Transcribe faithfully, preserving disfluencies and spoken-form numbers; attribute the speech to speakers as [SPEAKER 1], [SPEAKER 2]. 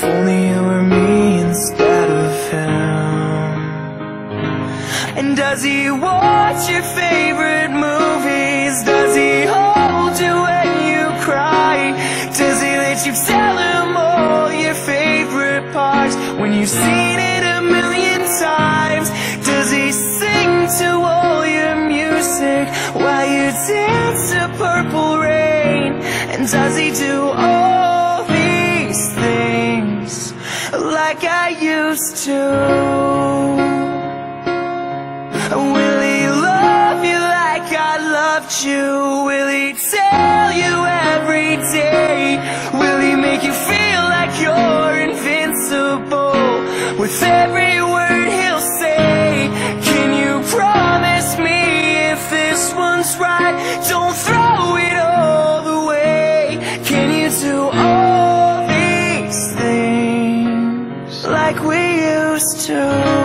[SPEAKER 1] only you were me instead of him. And does he watch your favorite movies? Does he hold you when you cry? Does he let you tell him all your favorite parts when you've seen it a million times? Does he sing to all your music while you dance to Purple Rain? And does he do all these things like I used to? Will he love you like I loved you? Will he tell you every day? Will he make you feel like you're invincible with every word he'll say? Can you promise me if this one's right, don't throw it all away? Can you do all these things like we used to?